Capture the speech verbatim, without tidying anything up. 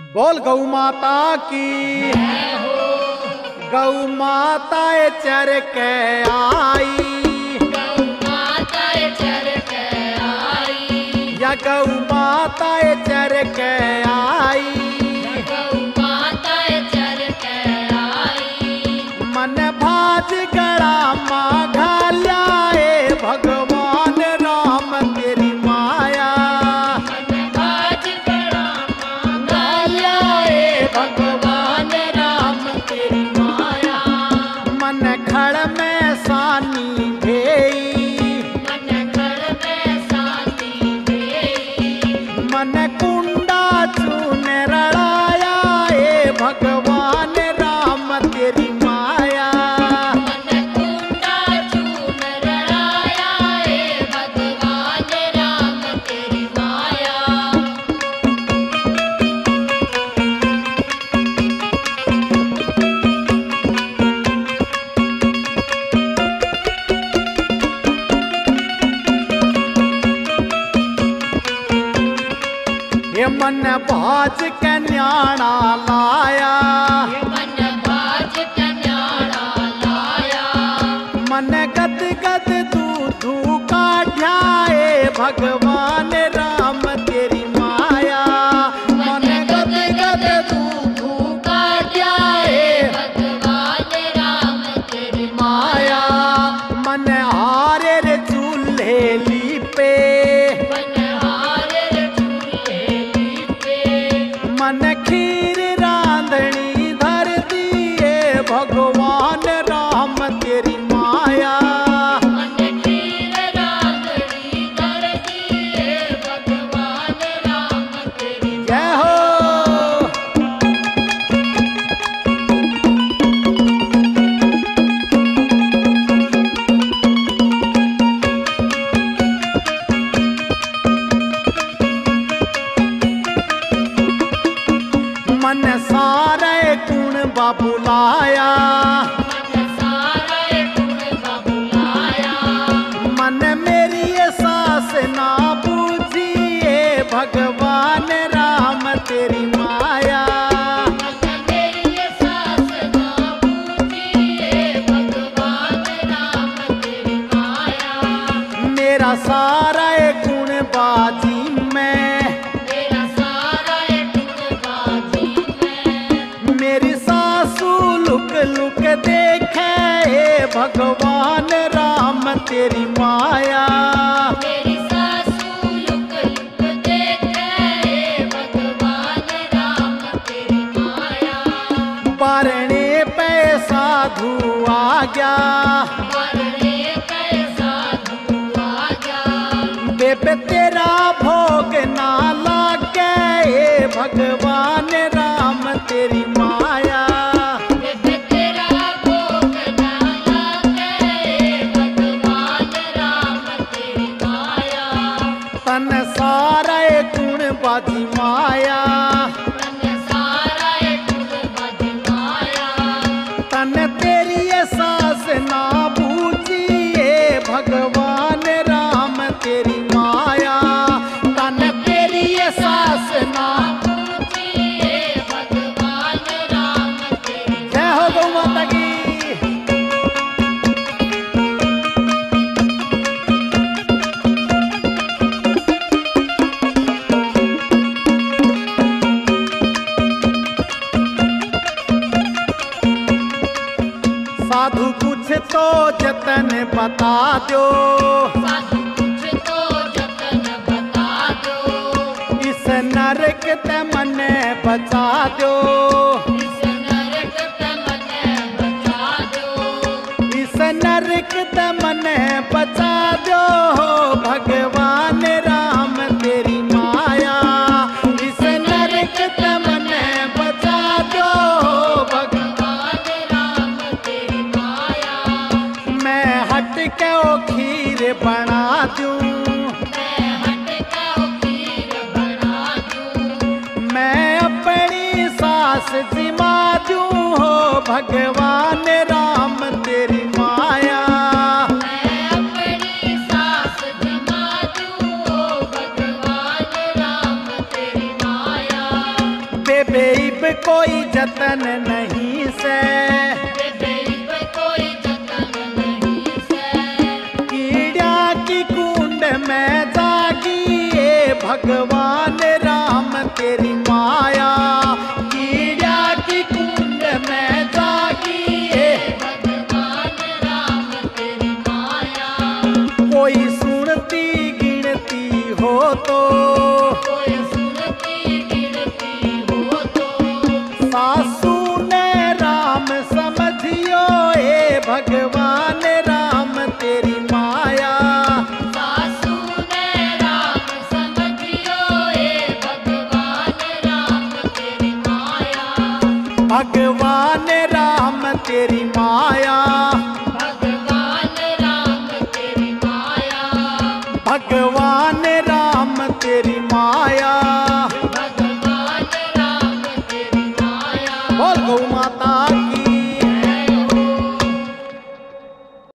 बोल गौ माता की, गौ माता चर के आई, गौ माता चर के आई, या गौ माता चर के आई, गौ माता चर के आई। मन भाज गड़ा माघा ल्याए भगवान राम तेरी माया, मन भाज गड़ा मांगा ल्याए भगवान राम तेरी माया। मन खड़ में सानी भेई, मन घर में शांति भेई, मन कुंडा चून रड़ाया ए भगवान राम तेरी माया, मन कुंडा चून रड़ाया ए भगवान राम तेरी माया। ये मन भाज के न्याणा लाया, ये मन भाज कन्याड़ा लाया, मन गद गद दूधू काढ़्याए भगवान राम तेरी माया, मन गद गद दूधू काढ़्याए भगवान राम तेरी माया। मन हारे रे चूल्हे लीपे, मन हारे चूल्हे लीपे, मन खीर रांधनी धर दिए भगवान राम तेरी माया, मन खीर रांधनी धर दिए भगवान राम तेरी जय हो। मन सारे गुण बाबुलाया, मन सारे गुण बाबुलाया, मन मेरी ये सास ना बूझिए भगवान राम तेरी माया, मन मेरी सास ना बूझिए भगवान राम तेरी माया। मेरा सारा ये गुण बाजी में, मेरा सारा गुण बाजी में, मेरी सासू लुक लुक देखे ए भगवान राम तेरी माया, मेरी सासू लुक लुक देखे भगवान राम तेरी माया। बारणे पे साधु आ गया, मरने कैसा धुआ जा, बेबे तेरा भोग ना लागे ए भगवान राम तेरी माया, बेबे तेरा भोग ना लागे भगवान राम तेरी माया। तन सारा गुण बाजी माया, मन सारा गुण बाजी माया, तन तेरी ये सास ना बूझिए भगवान राम तेरी माया, तन तेरी ये सास ना। बूझिए भगवान राम तेरी जय हो गौ माता की। साधु कुछ तो जतन बता दो, साधु कुछ तो जतन बता दो, इस नरक ते मने बचा दो, इस नरक से मने बचा दो, इस नरक ते मने बचा दो भगवान राम तेरी माया, इस नरक ते मने बचा दो भगवान। भगवान राम तेरी माया। मैं हट के ओ खीर बना दूं, मैं हट का खीर बना दूं, मैं अपनी सास जिमा दूं हो भगवान राम तेरी माया, मैं अपनी सास जमा दूं, भगवान राम तेरी माया। बेबेब कोई जतन नहीं से, बेबेब कोई जतन नहीं से। कीड़ा की कुंड में जागी ये भगवान राम तेरी माया, कीड़ा की कुंड में जागी ये भगवान राम तेरी माया। कोई सुनती गिनती हो तो, कोई सुनती गिनती हो तो, सासू ने राम समझियो ए भगवान राम तेरी माया, सासू ने राम समझियो ए भगवान राम तेरी माया। भगवान राम तेरी माया, भगवान राम तेरी माया। भगवान राम तेरी माया। भगवान राम तेरी माया। बोल गौ माता